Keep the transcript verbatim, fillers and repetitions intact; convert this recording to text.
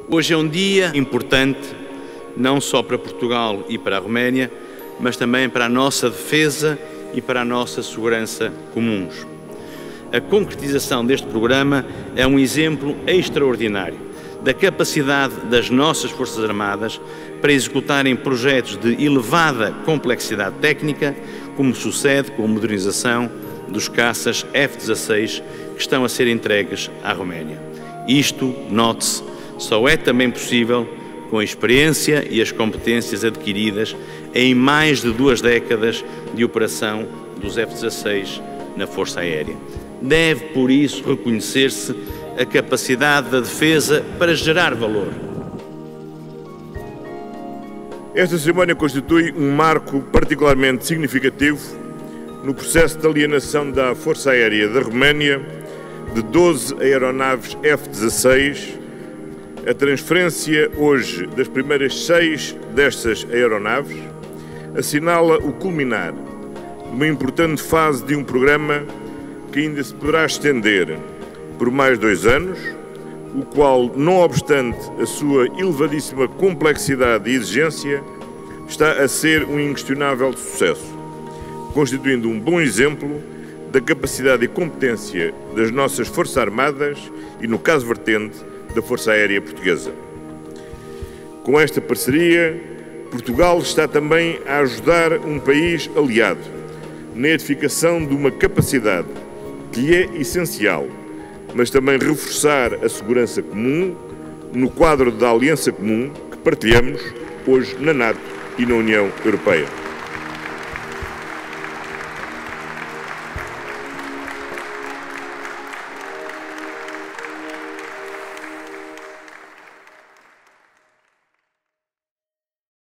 Hoje é um dia importante, não só para Portugal e para a Roménia, mas também para a nossa defesa e para a nossa segurança comuns. A concretização deste programa é um exemplo extraordinário da capacidade das nossas Forças Armadas para executarem projetos de elevada complexidade técnica, como sucede com a modernização dos caças F dezasseis que estão a ser entregues à Roménia. Isto, note-se, só é também possível com a experiência e as competências adquiridas em mais de duas décadas de operação dos F dezasseis na Força Aérea. Deve, por isso, reconhecer-se a capacidade da defesa para gerar valor. Esta cerimónia constitui um marco particularmente significativo no processo de alienação da Força Aérea da Roménia de doze aeronaves F dezasseis. A transferência hoje das primeiras seis destas aeronaves assinala o culminar de uma importante fase de um programa que ainda se poderá estender por mais dois anos, o qual, não obstante a sua elevadíssima complexidade e exigência, está a ser um inquestionável sucesso, constituindo um bom exemplo da capacidade e competência das nossas Forças Armadas e, no caso vertente, da Força Aérea Portuguesa. Com esta parceria, Portugal está também a ajudar um país aliado na edificação de uma capacidade que lhe é essencial, mas também reforçar a segurança comum no quadro da aliança comum que partilhamos hoje na NATO e na União Europeia.